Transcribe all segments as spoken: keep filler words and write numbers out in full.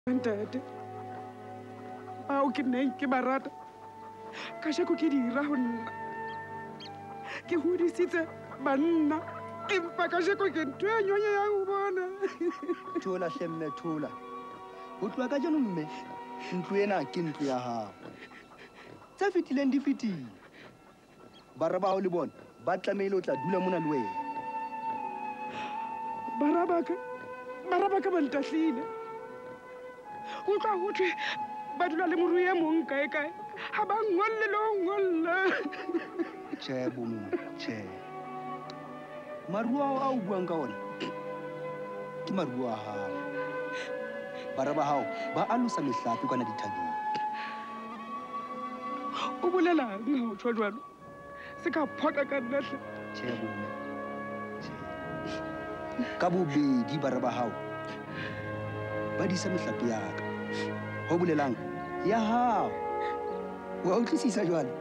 Ntate, bao ke neng ke barata ka shako ke dira ho nna ke hodisitse banna empa ka shako ke ntwe ya nyonya ya ho bona. Thola hlemme thola. Ho tloha ka jeno mme ntlo ena ke ntlo ya hao. Tse fetileng di fetile. Bara ba hao le bona ba tlamehile o tla dula mona le wena. Barabaka barabaka ba ntahlile. Ho tla ho thwe ba dula le morui e mong kae kae ha ba ngolle le ho ngolla. Tjhe bomo tjhe. Maruo ao a o buang ka ona ke maruo a hao. Bara ba hao ba alosa mehlape kwana dithabeng. O bolelang ho tjho jwalo? Se ka phota ka nna hle. Tjhe bomo. Ka bobedi bara ba hao ba disa mehlape ya ka. Ho bolelang ya hao. Wa utlwisisa jwale?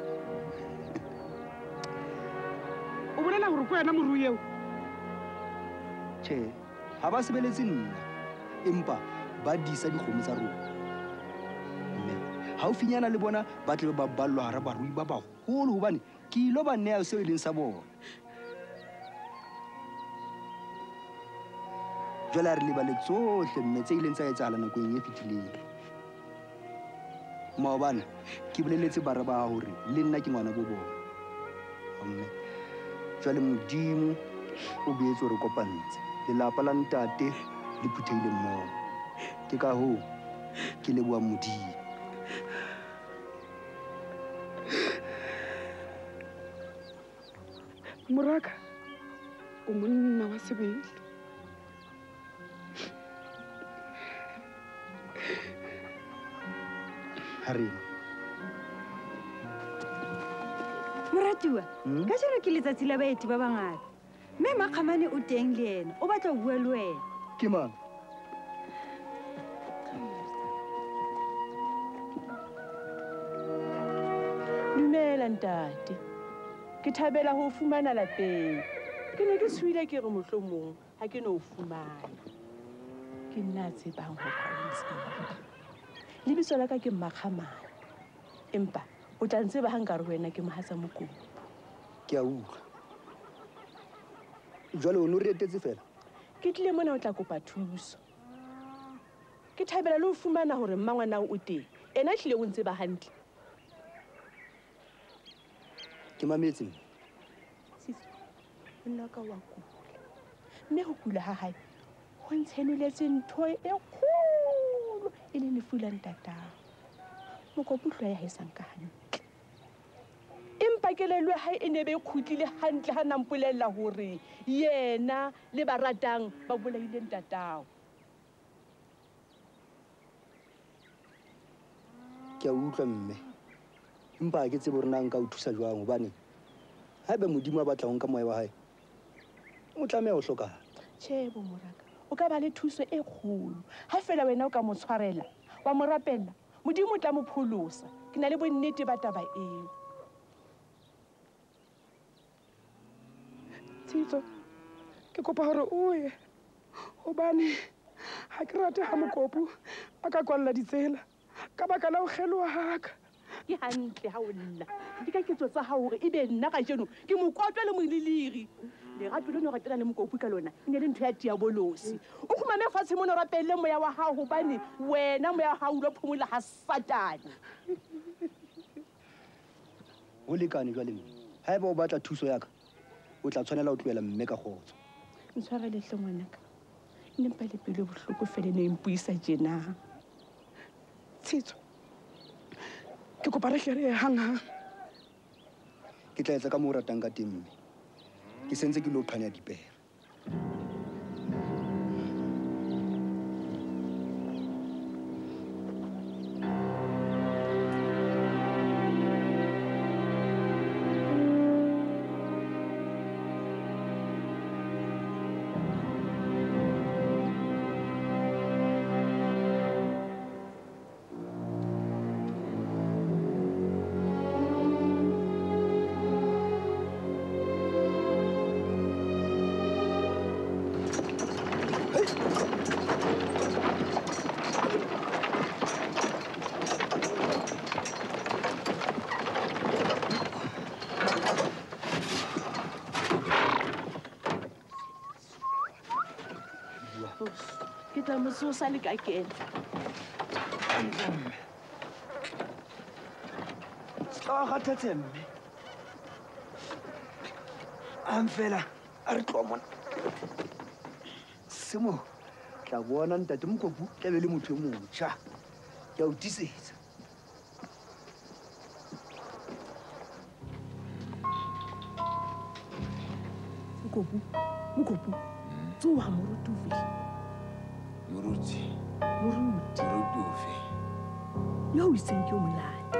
O bolela hore ko yena morui eo? Tjhe, ha ba sebeletse nna empa ba disa dikgomo tsa rona. Mme haufinyana le bona ba tle ba ballwa hara barui ba baholo hobane ke ilo ba nea seo e leng sa bona. Jwale re lebale tsohle mme tse ileng tsa etsahala nakong e fetileng. Maobane ke boleletse bara ba hore le nna ke ngwana bo bona. Mme jwale modimo o beetse hore kopantse lelapa la ntate le phutheile mmoho. Ke ka hoo ke leboha modimo. Moraka o monna wa sebele. Harena. Moratuwa, ka jeno ke letsatsi la baeti ba bangata. Mme Makgamane o teng le yena, o batla ho bua le wena. Ke mang? Dumela ntate. Ke thabela ho fumana lapeng. Ke ne ke suile ke re mohlomong ha ke no fumana. Ke nna tsebang ho phahamisa. Lebitso la ka ke Makgamane. Empa o tla ntseba ha nka re wena ke mohatsa Mokopu. Ke a utlwa. Jwale o no re etetse fela? Ke tlile mona o tla kopa thuso. Ke thabela le ho fumana hore mmangwana o teng. Ena hlile o ntseba hantle. Ke mametse. Sisi, nna ka wa kula. Mme ho kula ha hae ho ntshenoletse ntho e kgolo e le lefu la ntatao. Mokopu hloya ha esang ka hantle. Empa kelelwe hae e ne be khutlile hantle ha nampolella hore yena le baratang ba bolaile ntatao. Ke a utlwa mme. Empa ke tsebe hore na nka o thusa jwang hobane haebe modimo a batla ho nka moya wa hae o tlameha ho hlokahala. Tjhe bo moraka, o ka ba le thuso e kgolo ha fela wena o ka mo tshwarela wa mo rapella modimo o tla mo pholosa. Ke na le bonnete ba taba eo. Tshitso, ke kopa hore o ye hobane ha ke rate ha Mokopu a ka kwalla ditsela ka baka la ho kgeloha haka. Ke hantle ha o lla di ka ketso tsa hao hore ebe nna ka jeno ke mokotwa le moliliri. Lerato leno ratela le Mokopu ka lona e ne le ntho ya diabolosi. O khumame fatshe mona rapelle moya wa hao hobane wena moya wa hao o lo phomola ha Satane. Ho lekane jwale mme. Haeba o batla thuso ya ka o tla tshwanela ho tlohela mme ka kgotso. Ntshwarele hle ngwanaka. Nempa le pelo bohloko fele ne impuisa tjena. Tshitso, ke kopa re hle re ye hanghang. Ke tla etsa ka moo o ratang ka teng mme. Ke sentse ke lo qhanya dipere. motse o sa le ka kena ska wa kgathatse mme ang fela a re tloa mona semo tla bona ntate Mokopu tla be le motho e motjha ke a o tisetsa Mokopu Mokopu tsoha moruti o file Moruti. moruti Moruti ofe? yo o itseng ke o molate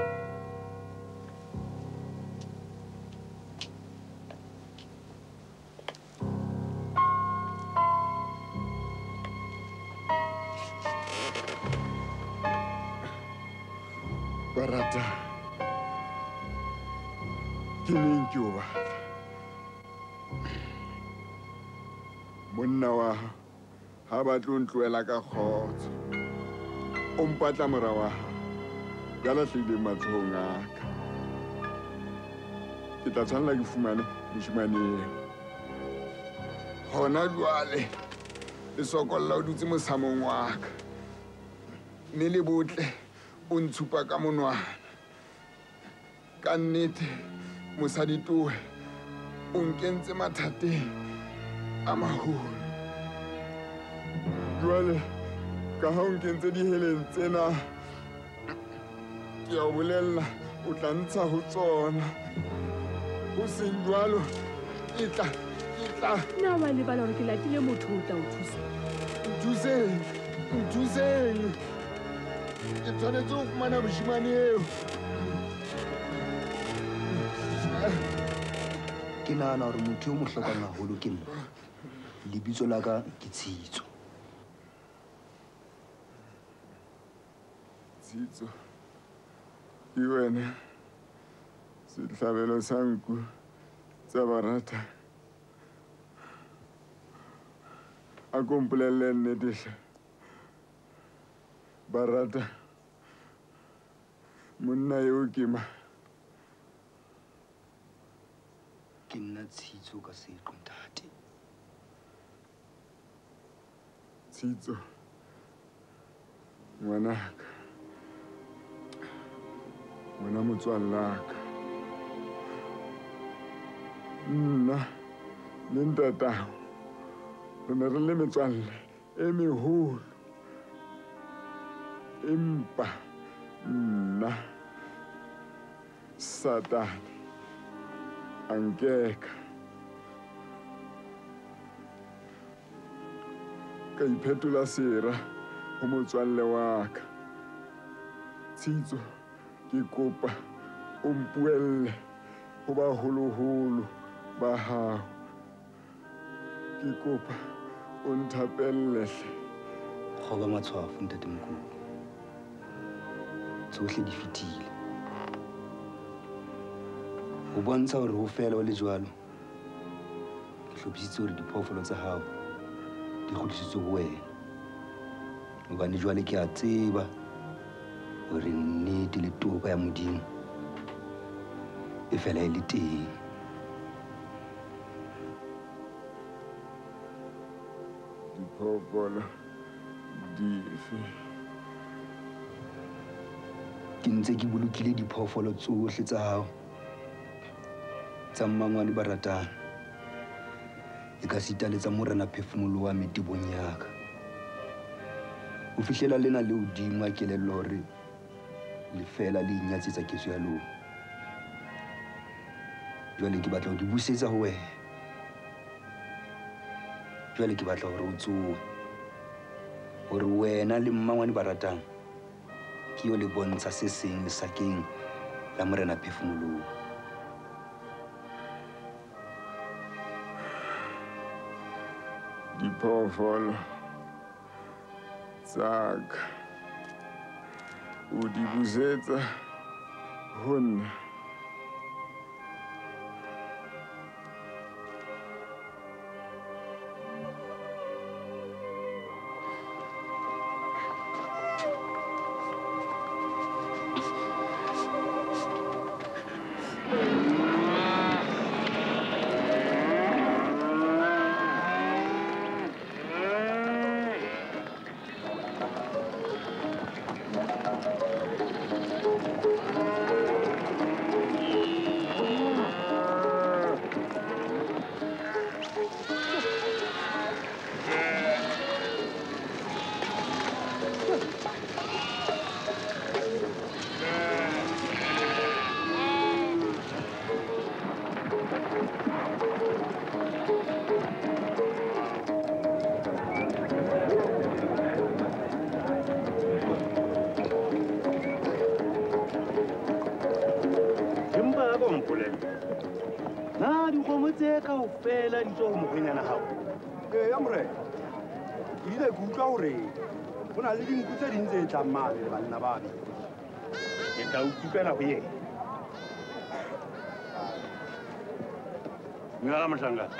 Barata. Ke neng ke o batla? Monna wa ha ha ba tlo ntloela ka kgotso. O mpatla mora wa ha. Ya lahlile matsohong a ka. Ke tla tshwanela ke fumane moshemane eo. Hona jwale le sokolla o dutse mosamong wa ka. Mme le botle o ntshupa ka monwana. Ka nnete mosadi towe o nkentse mathateng a maholo. Jwale ka ha o nkentse diheleng tsena ke a o bolella o tla ntsha ho tsona. Ho seng jwalo ke tla ke tla na wa lebala hore ke latile motho o tla o thusa nthuseng nthuseng ke tshwanetse ho fumana moshemane eo. ke nahana hore motho yo mo hlokang haholo ke nna lebitso la ka ke Tshitso Tshitso ke wena sehlabelo sa nku tsa Barata. A ko mpolelle nnete hle. Barata monna eo ke ma ke nna Tshitso ka seqo ntate Tshitso ngwanaka ngwana motswallaka nna le ntatao re ne re le metswalle e meholo empa nna Satane a nkeka ka iphetola sera ho motswalle wa ka. Tshitso ke kopa o mpuelle ho baholoholo ba hao. Ke kopa o nthapelle hle. kgoba matshwafo ntate Mokopu tsohle di fetile ho bontsha hore ho fela o le jwalo ke hlophisitse hore diphoofolo tsa hao di kgutlisitswe ho wena hobane jwale ke a tseba hore nnete le toka ya Modimo e fela e le teng. Diphoofolo dife? Ke ntse ke bolokile diphoofolo tsohle tsa hao tsa mmangwane ba ratang e ka sita le tsa morena Phefumolo wa metebong ya ka ho fihlela lena le hodimo a kelello hore le fela le inyatsetsa keso ya lona. Jwale ke batla ho di busetsa ho wena. Jwale ke batla hore o tsohe hore wena le mmangwane ba ratang ke yo le bontsha se seng lesakeng la morena Phefumolo. Diphoofolo tsa ka o di busetsa ho nna. tse kaofela di tswa ho mokgwenyana hao. Eya morena, ke ile ke utlwa hore ho na le dinku tse ding tse tlang mane le banna ba babedi. Ke tla o kukela ho yena. Ngala Mohlankana.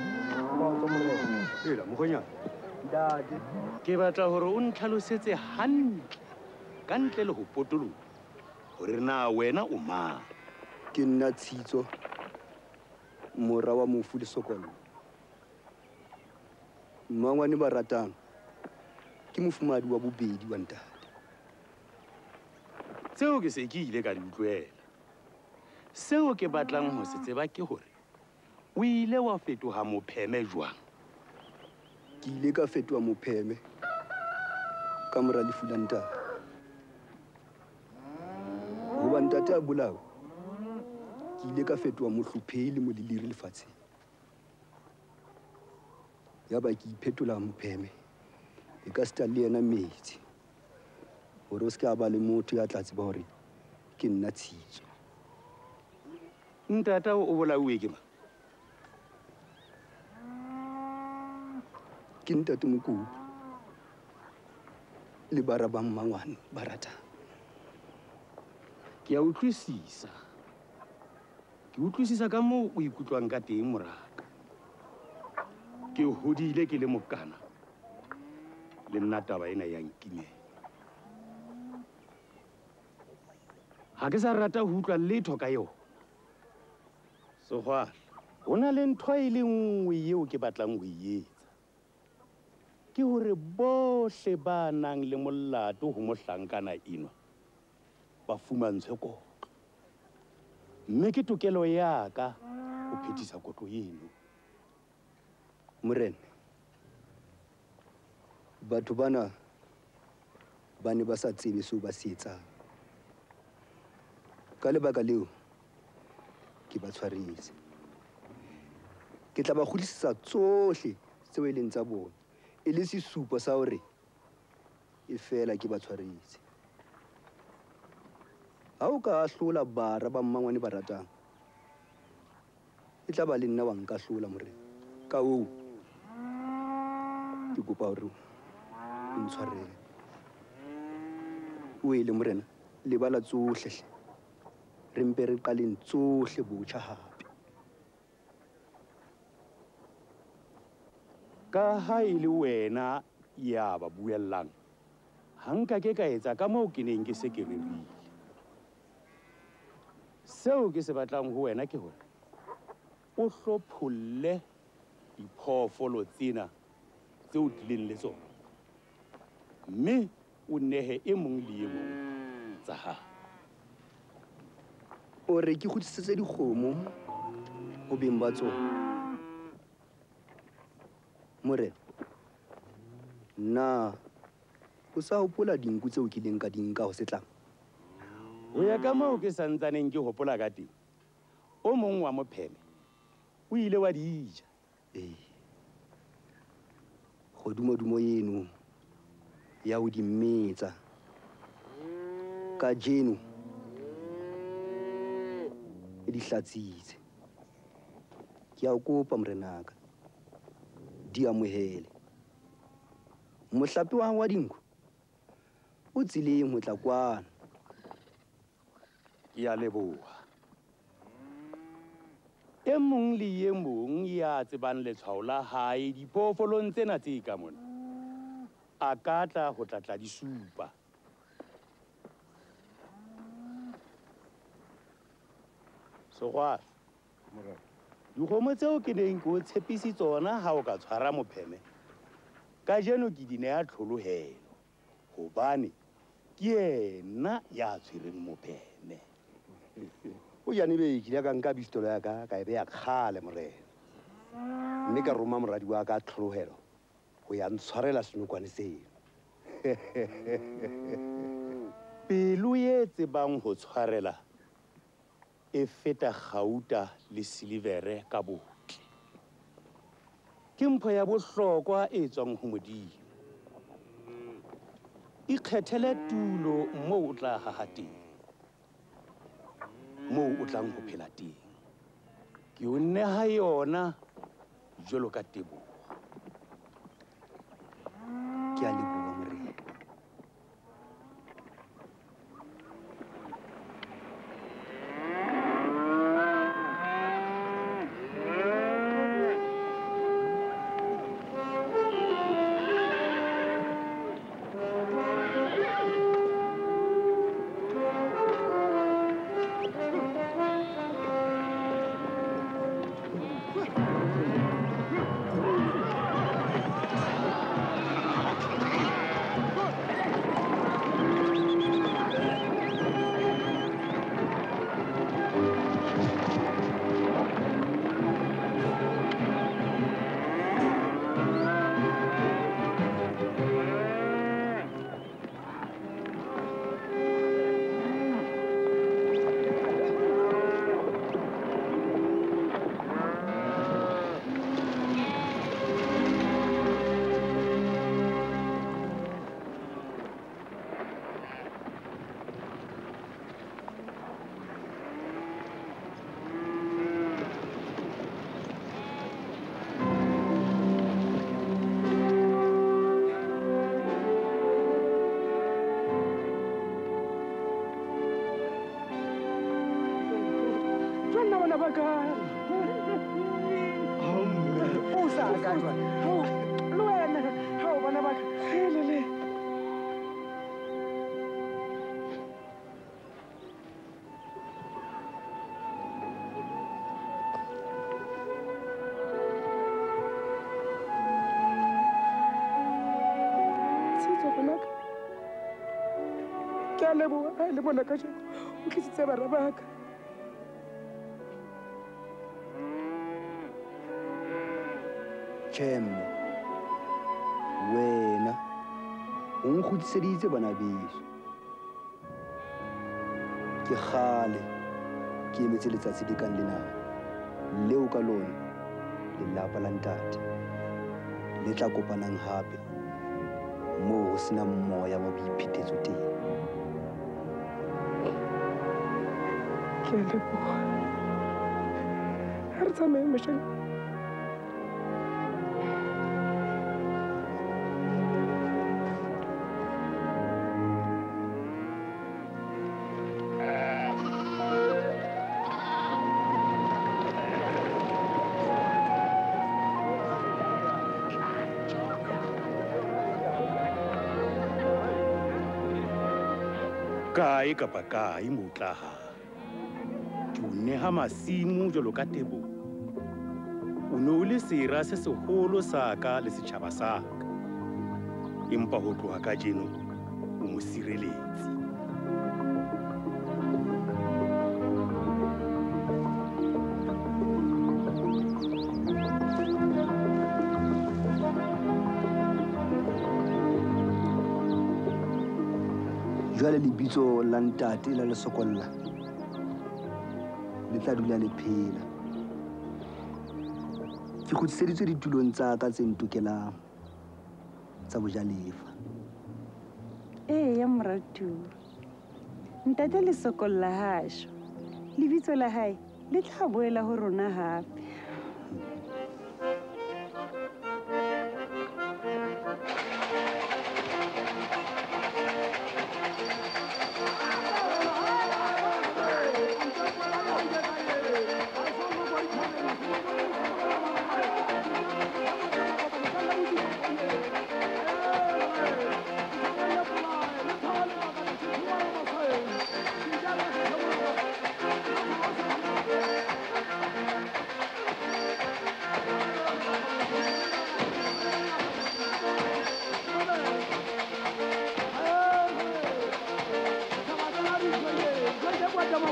Ela mokgwenyana. Ntate. Ke batla hore o ntlhalosetse hantle ka ntle le ho potoloha hore na wena o mang. Ke nna Tshitso, mora wa Mofu Lesokolo. Mmangwane ba ratang ke mofumadi wa bobedi wa ntate. Seo ke se ke ile ka di utlwela. Seo ke batlang ho se tseba ke hore o ile wa fetoha mopheme jwang. Ke ile ka fetoha mopheme ka mora lefu la ntate. Hoba ntate a bolawa, ke ile ka fetoha mohlophehi le moleliri lefatsheng. Ya ba ke iphetola mopheme e ka sta le yena metsi hore o se ka ba le motho ya tla tseba hore ke nna Tshitso. Ntata o bolauwe ke mang? Ke ntate Mokopu le bara ba mmangwane ba ratang. Ke a utlwisisa. Ke utlwisisa ka moo o ikutlwang ka teng moraka. Ke hodile ke le mokana le nna taba ena ya nkimela. Ha ke sa rata ho utlwa letho ka yona. Sehwala, ho na le ntho e le nngwe eo ke batlang ho e etsa. Ke hore bohle ba nang le molato ho mohlankana enwa ba fumantshwe kotlo. Mme ke tokelo ya ka ho phethisa kotlo eno. Morena, batho bana ba ne ba sa tsebe seo ba se etsang. Ka lebaka leo ke ba tshwaretse. Ke tla ba kgutlisetsa tsohle tseo e leng tsa bona, e le sesupo sa hore e fela ke ba tshwaretse. Ha o ka hlola bara ba mmangwane ba ratang, e tla ba le nna wa nka hlola morena. Ka hoo ke kopa hore o ntshwarele. O ele morena, lebala tsohle hle. Re mpe re qaleng tsohle botjha hape. Ka ha e le wena ya ba buellang, ha nka ke ka etsa ka moo ke neng ke se ke rerile. Seo ke se batlang ho wena ke hore o hlopholle diphoofolo tsena tseo tlileng le tsona, mme o nehe e mong le e mong tsa hao. O re ke kgutlisetse dikgomo ho beng ba tsona. Morena, na o sa hopola dinku tseo ke leng ka di nka ho setlang? Ho ya ka moo ke santsaneng ke hopola ka teng, o mong wa mopheme o ile wa di ja. Ee, kgodumodumo eno ya ho di metsa ka jeno e di hlatsitse. Ke a o kopa morenaka, di amohele. Mohlape wa wa dinku o tsileng ho tla kwana. Ke a leboha. E mong le e mong ya tsebang letshwao la hae diphoofolong tsena tse ka mona, a ka tla ho tlatla di supa. Sehwala, dikgomo tseo ke neng ke o tshepisi tsona ha o ka tshwara mopheme, kajeno ke di neha tlholohelo hobane ke yena ya tshwereng mopheme. O jane be ke ka nka pistolo ya ka ka e beya kgale morena, mme ka roma moradi wa ka tlholohelo ho ya ntshwarela senokwane seno. Pelo e tsebang ho tshwarela e feta kgauta le silivere ka botle. Ke mpho ya bohlokwa e tswang ho Modimo. Ikgethele tulo moo o tla haha teng, moo o tlang ho phela teng. ke o neha yona jwalo ka teboho. ke a leboha morena. Ke a leboha ha e le mona kajeno o tlisitse bana ba ka. Tjhemme, wena o nkgutliseditse bana beso. Ke kgale ke emetse letsatsi le kang lena leo ka lona lelapa la ntate le tla kopanang hape moo ho sena moya wa boiphetetso teng. Ke a leboha. Ha re tsamaye mosheng. Kae kapa kae mo tlaha ke o neha masimo jwalo ka teboho. O ne o le sera se seholo sa ka le setjhaba sa ka, empa ho tloha kajeno o mo sireletsi. Jwale lebitso la ntate la le sokolla le tla dula le phela. Ke kgutliseditswe ditulong tsa ka tse ntokelang tsa bojalefa. Eya moratuwa, ntate le sokolla hasho, lebitso la hae le tla boela ho rona hape.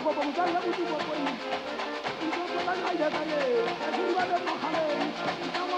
Thank you.